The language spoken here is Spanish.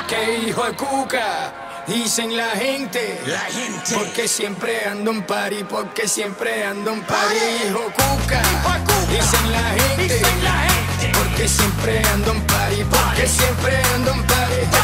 Que hijo de cuca, dicen la gente. Porque siempre ando en party, porque siempre ando en party. Hijo cuca, dicen la gente. Porque siempre ando en party, porque siempre ando en party.